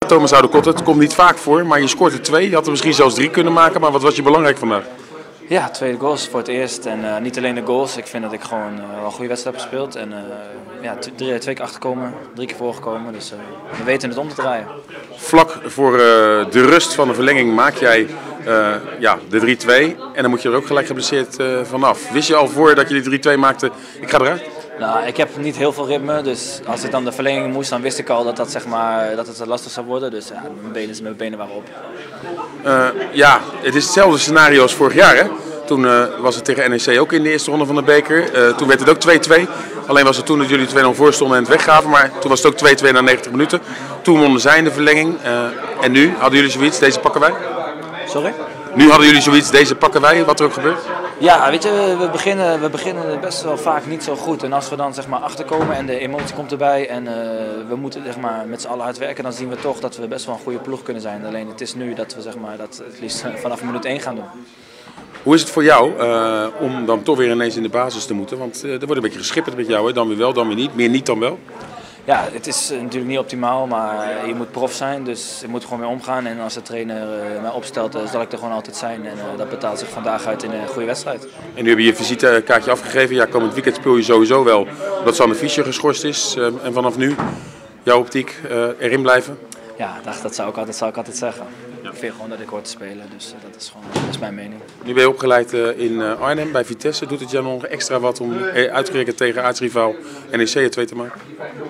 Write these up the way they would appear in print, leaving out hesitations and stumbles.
Thomas Oudekotte, het komt niet vaak voor, maar je scoort er 2. Je had er misschien zelfs 3 kunnen maken, maar wat was je belangrijk vandaag? Ja, 2 goals voor het eerst. En niet alleen de goals, ik vind dat ik gewoon wel een goede wedstrijd heb gespeeld. En ja, 2 keer achterkomen, 3 keer voorgekomen, dus we weten het om te draaien. Vlak voor de rust van de verlenging maak jij ja, de 3-2 en dan moet je er ook gelijk geblesseerd vanaf. Wist je al voordat je die 3-2 maakte, ik ga eruit? Nou, ik heb niet heel veel ritme, dus als ik dan de verlenging moest, dan wist ik al dat, dat het lastig zou worden. Dus ja, mijn benen waren op. Ja, het is hetzelfde scenario als vorig jaar, hè? Toen was het tegen NEC ook in de eerste ronde van de beker. Toen werd het ook 2-2. Alleen was het toen dat jullie 2-0 voor stonden en het weggaven. Maar toen was het ook 2-2 na 90 minuten. Toen wonnen zij in de verlenging. En nu hadden jullie zoiets, deze pakken wij? Sorry? Nu hadden jullie zoiets, deze pakken wij, wat er ook gebeurt? Ja, weet je, we beginnen best wel vaak niet zo goed. En als we dan zeg maar achterkomen en de emotie komt erbij en we moeten zeg maar met z'n allen hard werken, dan zien we toch dat we best wel een goede ploeg kunnen zijn. Alleen het is nu dat we zeg maar dat het liefst vanaf minuut 1 gaan doen. Hoe is het voor jou om dan toch weer ineens in de basis te moeten? Want er wordt een beetje geschipperd met jou, hè? Dan weer wel, dan weer niet. Meer niet dan wel. Ja, het is natuurlijk niet optimaal, maar je moet prof zijn, dus je moet gewoon mee omgaan. En als de trainer mij opstelt, zal ik er gewoon altijd zijn. En dat betaalt zich vandaag uit in een goede wedstrijd. En nu heb je je visitekaartje afgegeven. Ja, komend weekend speel je sowieso wel, omdat Sander Fischer geschorst is. En vanaf nu, jouw optiek, erin blijven? Ja, dat zou ik altijd zeggen. Ik vind gewoon dat ik hoor te spelen, dus dat is mijn mening. Nu ben je opgeleid in Arnhem bij Vitesse. Doet het jou nog extra wat om uitgerekend tegen aartsrivaal NEC het 2 te maken?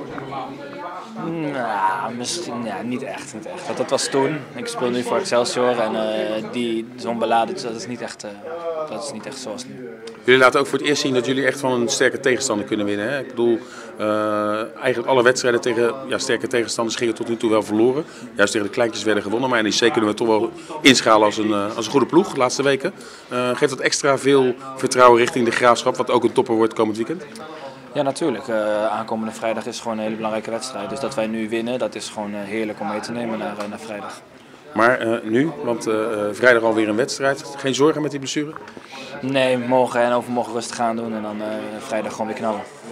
Nou, misschien niet echt. Dat was toen. Ik speel nu voor Excelsior en zo'n beladen, dat is niet echt zoals nu. Jullie laten ook voor het eerst zien dat jullie echt van een sterke tegenstander kunnen winnen. Hè? Ik bedoel, eigenlijk alle wedstrijden tegen sterke tegenstanders gingen tot nu toe wel verloren. Juist tegen de kleintjes werden gewonnen, maar NEC kunnen we toch wel inschalen als een goede ploeg de laatste weken. Geeft dat extra veel vertrouwen richting de Graafschap, wat ook een topper wordt komend weekend? Ja, natuurlijk. Aankomende vrijdag is gewoon een hele belangrijke wedstrijd. Dus dat wij nu winnen, dat is gewoon heerlijk om mee te nemen naar vrijdag. Maar nu, want vrijdag alweer een wedstrijd. Geen zorgen met die blessure? Nee, morgen en overmorgen rustig gaan doen en dan vrijdag gewoon weer knallen.